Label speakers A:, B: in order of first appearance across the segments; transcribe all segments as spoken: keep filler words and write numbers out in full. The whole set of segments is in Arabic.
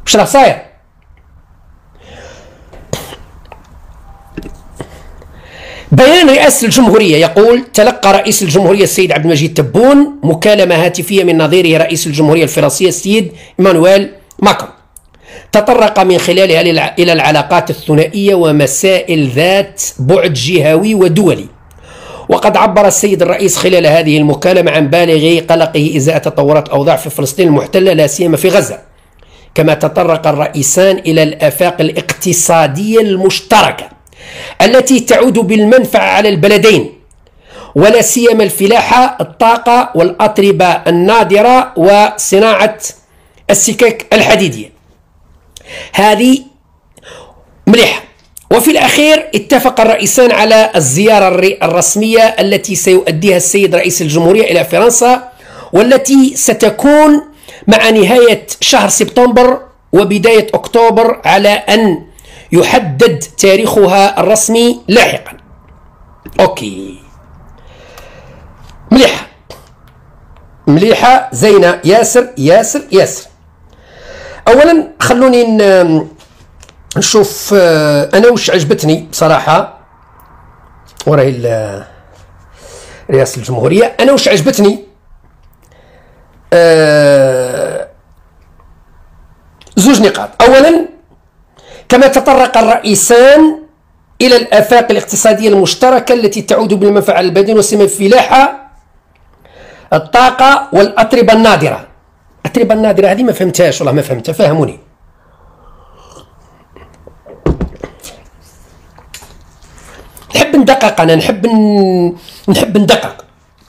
A: واش راه صاير؟ بيان رئاسة الجمهورية يقول: تلقى رئيس الجمهورية السيد عبد المجيد تبون مكالمة هاتفية من نظيره رئيس الجمهورية الفرنسية السيد إيمانويل ماكرون، تطرق من خلالها إلى العلاقات الثنائية ومسائل ذات بعد جهوي ودولي. وقد عبر السيد الرئيس خلال هذه المكالمة عن بالغ قلقه إزاء تطورات الأوضاع في فلسطين المحتلة لا سيما في غزة، كما تطرق الرئيسان إلى الآفاق الاقتصادية المشتركة التي تعود بالمنفعة على البلدين، ولا سيما الفلاحة، الطاقة والأطربة النادرة وصناعة السكك الحديدية. هذه مليحة. وفي الأخير اتفق الرئيسان على الزيارة الرسمية التي سيؤديها السيد رئيس الجمهورية إلى فرنسا، والتي ستكون مع نهاية شهر سبتمبر وبداية أكتوبر، على أن يحدد تاريخها الرسمي لاحقا. أوكي، مليحة مليحة زينة ياسر ياسر ياسر. أولا خلوني نشوف أنا وش عجبتني بصراحة وراي رئاسة الجمهورية. أنا وش عجبتني أه زوج نقاط. أولا، كما تطرق الرئيسان إلى الآفاق الاقتصادية المشتركة التي تعود بالمنفعة على البلدين وسيما الفلاحة، الطاقة والأطربة النادرة. الأطربة النادرة هذه ما فهمتهاش، والله ما فهمتها، فهموني. نحب ندقق، أنا نحب نحب ندقق،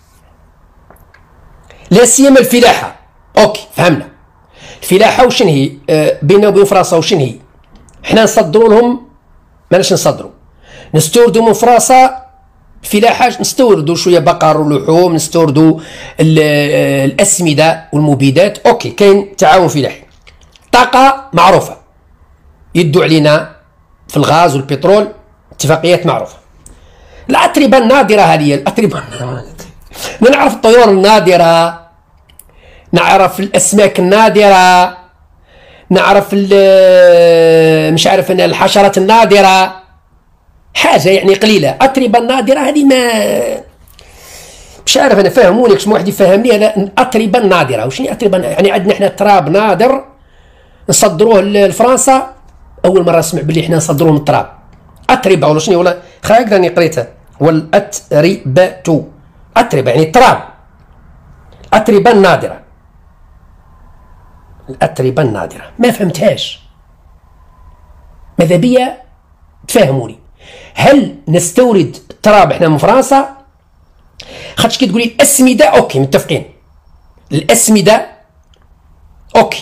A: لا سيما الفلاحة. أوكي، فهمنا الفلاحة وشن هي أه بيننا وبين فرنسا. وشن هي؟ حنا نصدروا لهم، ماناش نصدروا، نستوردوا من فرنسا الفلاحة، نستوردوا شويه بقر ولحوم، نستوردوا الاسمده والمبيدات. اوكي، كاين تعاون فلاحي. طاقه معروفه، يدوا علينا في الغاز والبترول، اتفاقيات معروفه. الاتربه النادره هذه، الاتربه نعرف الطيور النادره، نعرف الاسماك النادره، نعرف مش عارف انا الحشرات النادره، حاجه يعني قليله. اتربه النادره هذه ما مش عارف انا، فهموني كش واحد يفهمني. هذا الاتربه النادره وش هي اتربه؟ يعني عندنا احنا تراب نادر نصدروه لفرنسا، اول مره نسمع باللي احنا نصدروه من التراب. اتربه ولا شنو؟ ولا هكذا راني قريتها، والاتربه اتربه يعني التراب. الاتربه النادره، الأتربة النادرة ما فهمتهاش، ماذا بيا تفهموني. هل نستورد تراب احنا من فرنسا؟ خاطش كي تقولي الأسمدة أوكي متفقين، الأسمدة أوكي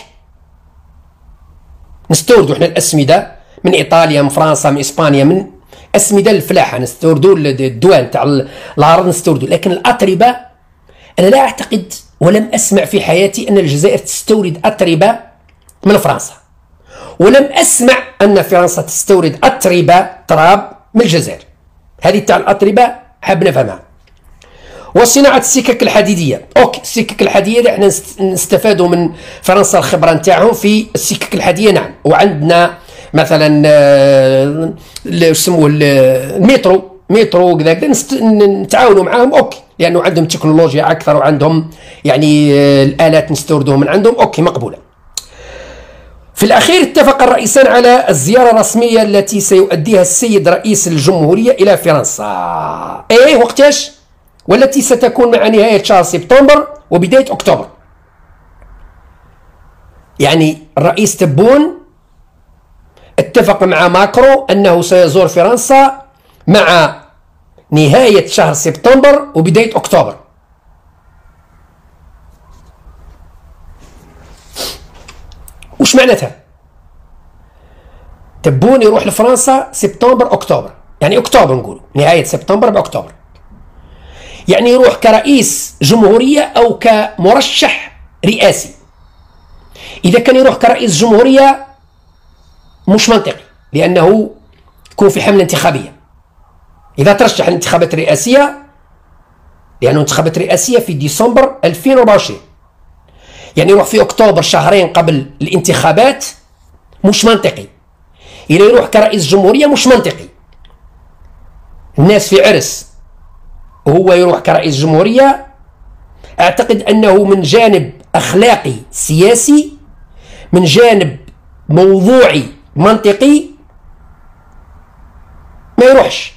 A: نستوردوا احنا الأسمدة من إيطاليا، من فرنسا، من إسبانيا، من أسمدة الفلاحة نستوردوا، الدوان تاع العرض نستوردوا. لكن الأتربة أنا لا أعتقد ولم أسمع في حياتي أن الجزائر تستورد أتربة من فرنسا، ولم أسمع أن فرنسا تستورد أتربة تراب من الجزائر. هذه تاع الأتربة حاب نفهمها. وصناعة السكك الحديدية، أوكي، السكك الحديدية احنا نستفادوا من فرنسا الخبرة نتاعهم في السكك الحديدية، نعم. وعندنا مثلا واش يسموه المترو، مترو كذا كذا نتعاونوا معاهم، اوكي، لانه عندهم تكنولوجيا اكثر وعندهم يعني الالات نستوردوها من عندهم، اوكي مقبوله. في الاخير اتفق الرئيسان على الزياره الرسميه التي سيؤديها السيد رئيس الجمهوريه الى فرنسا. ايه وقتاش؟ والتي ستكون مع نهايه شهر سبتمبر وبدايه اكتوبر. يعني الرئيس تبون اتفق مع ماكرو انه سيزور فرنسا مع نهاية شهر سبتمبر وبداية أكتوبر. وش معناتها؟ تبون يروح لفرنسا سبتمبر أكتوبر، يعني أكتوبر نقول نهاية سبتمبر بأكتوبر، يعني يروح كرئيس جمهورية أو كمرشح رئاسي. إذا كان يروح كرئيس جمهورية مش منطقي، لأنه يكون في حملة انتخابية. إذا ترشح الانتخابات الرئاسية، لأنه انتخابات رئاسية في ديسمبر ألفين وأربعة وعشرين، يعني يروح في أكتوبر شهرين قبل الانتخابات مش منطقي. إذا يروح كرئيس جمهورية مش منطقي. الناس في عرس وهو يروح كرئيس جمهورية، أعتقد أنه من جانب أخلاقي سياسي، من جانب موضوعي منطقي ما يروحش.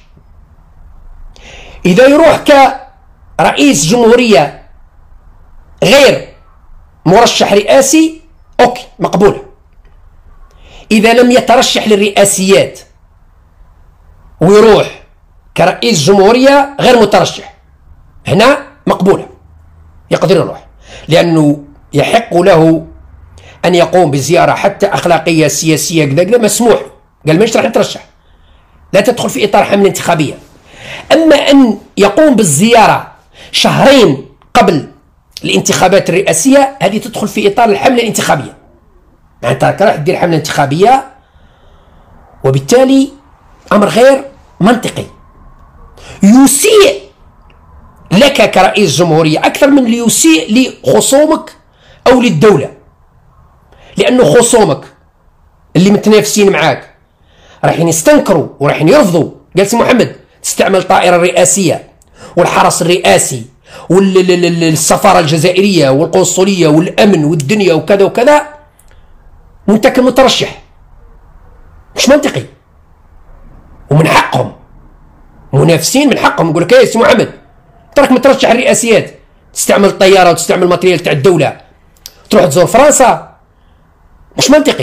A: إذا يروح كرئيس جمهورية غير مرشح رئاسي أوكي مقبولة. إذا لم يترشح للرئاسيات ويروح كرئيس جمهورية غير مترشح، هنا مقبولة، يقدر يروح، لأنه يحق له أن يقوم بزيارة حتى أخلاقية سياسية كذا كذا مسموح له. قال ماشي راح نترشح، لا تدخل في إطار حملة انتخابية. أما أن يقوم بالزيارة شهرين قبل الانتخابات الرئاسية، هذه تدخل في إطار الحملة الانتخابية، يعني أنت راح تدير حملة انتخابية، وبالتالي أمر غير منطقي يسيء لك كرئيس جمهورية أكثر من اللي يسيء لخصومك أو للدولة. لأنه خصومك اللي متنافسين معاك راح يستنكروا وراح يرفضوا. قال سي محمد تستعمل الطائرة الرئاسية والحرس الرئاسي والسفارة الجزائرية والقنصلية والأمن والدنيا وكذا وكذا وانت كمترشح، مش منطقي. ومن حقهم منافسين، من حقهم يقول لك يا سي محمد تراك مترشح الرئاسيات، تستعمل الطيارة وتستعمل الماتريال تاع الدولة تروح تزور فرنسا، مش منطقي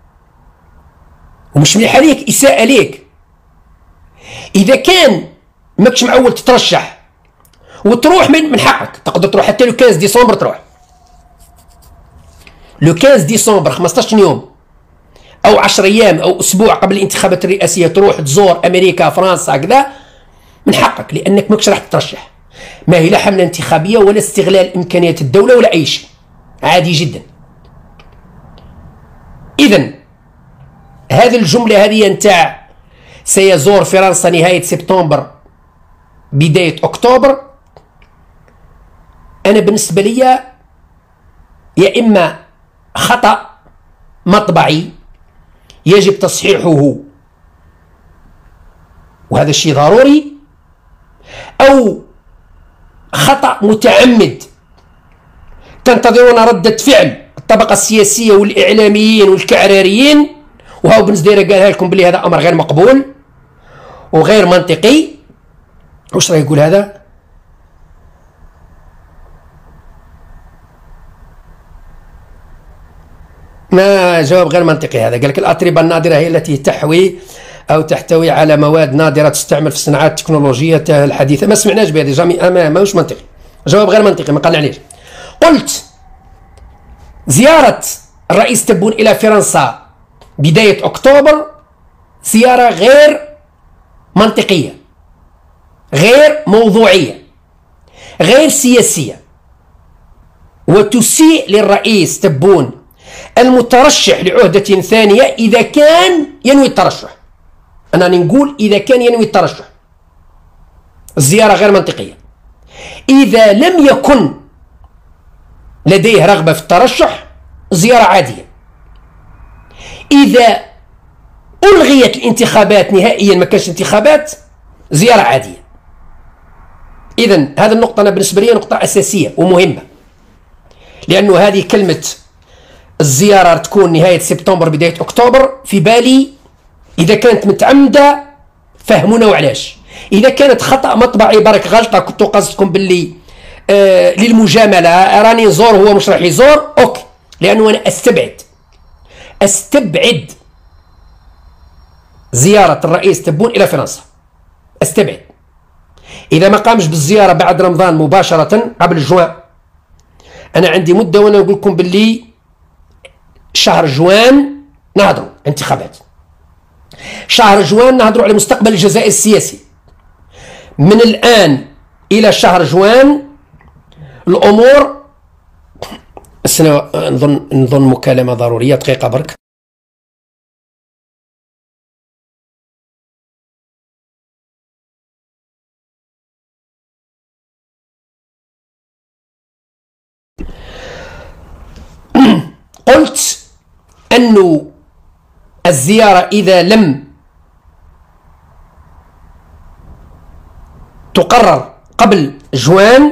A: ومش مليح عليك، إساءة ليك. إذا كان ماكش معول تترشح وتروح من من حقك، تقدر تروح حتى لو خمسة ديسمبر، تروح لو خمسة ديسمبر خمسطاش يوم أو عشرة أيام أو أسبوع قبل الانتخابات الرئاسية تروح تزور أمريكا فرنسا كذا، من حقك، لأنك ماكش راح تترشح. ما هي لا حملة انتخابية ولا استغلال إمكانيات الدولة ولا أي شيء، عادي جدا. إذن هذه الجملة هذه نتاع سيزور فرنسا نهاية سبتمبر بداية أكتوبر، أنا بالنسبة لي يا إما خطأ مطبعي يجب تصحيحه وهذا الشيء ضروري، أو خطأ متعمد تنتظرون ردة فعل الطبقة السياسية والإعلاميين والكعراريين، وهو بن زديرة قالها لكم بلي هذا أمر غير مقبول وغير منطقي. وش راه يقول هذا؟ ما جواب غير منطقي هذا. قال لك الأطربة النادرة هي التي تحوي أو تحتوي على مواد نادرة تستعمل في الصناعات التكنولوجية الحديثة. ما سمعناش بهذا جامي، ما ماهوش منطقي، جواب غير منطقي ما قلناش. قلت زيارة الرئيس تبون إلى فرنسا بداية أكتوبر زيارة غير منطقية، غير موضوعية، غير سياسية، وتسيء للرئيس تبون المترشح لعهدة ثانية إذا كان ينوي الترشح. أنا نقول إذا كان ينوي الترشح الزيارة غير منطقية. إذا لم يكن لديه رغبة في الترشح زيارة عادية. إذا ألغيت الانتخابات نهائيا ما كانش انتخابات زيارة عادية. إذن هذه النقطة أنا بالنسبة لي نقطة أساسية ومهمة، لأنه هذه كلمة الزيارة تكون نهاية سبتمبر بداية أكتوبر في بالي إذا كانت متعمدة فهمونا وعلاش. إذا كانت خطأ مطبعي برك غلطة كنتوا قصدكم باللي آه للمجاملة راني نزور هو مش راح يزور، أوكي، لأنه أنا أستبعد أستبعد زيارة الرئيس تبون إلى فرنسا، أستبعد. إذا ما قامش بالزيارة بعد رمضان مباشرة قبل جوان، أنا عندي مدة وأنا نقول لكم باللي شهر جوان نهضروا انتخابات، شهر جوان نهضروا على مستقبل الجزائر السياسي. من الآن إلى شهر جوان الأمور السنة نظن نظن مكالمة ضرورية، دقيقة برك. قلت أنه الزيارة إذا لم تقرر قبل جوان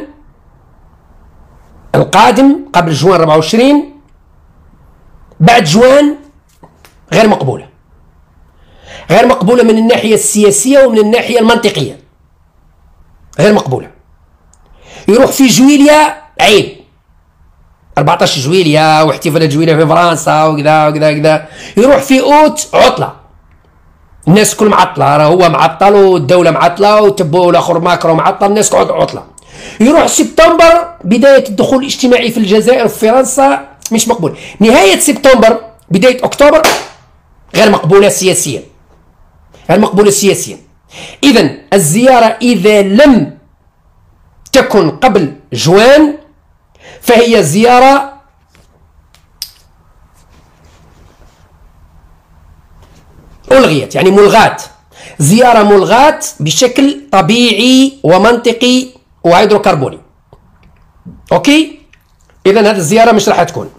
A: القادم، قبل جوان أربعة وعشرين، بعد جوان غير مقبولة. غير مقبولة من الناحية السياسية ومن الناحية المنطقية، غير مقبولة. يروح في جويليا عيب، أربعطاش جويليا واحتفالات جويليا في فرنسا وكذا وكذا وكذا. يروح في اوت عطلة، الناس كل معطلة، راه هو معطل والدولة معطلة وتبو الاخر ماكرو معطل، الناس كل عطلة. يروح سبتمبر بداية الدخول الاجتماعي في الجزائر وفي فرنسا مش مقبول. نهاية سبتمبر بداية اكتوبر غير مقبولة سياسيا، غير مقبولة سياسيا. اذا الزيارة اذا لم تكن قبل جوان فهي زيارة ألغيت، يعني ملغاة، زيارة ملغاة بشكل طبيعي ومنطقي وهيدروكربوني. اوكي، اذا هذه الزيارة مش راح تكون.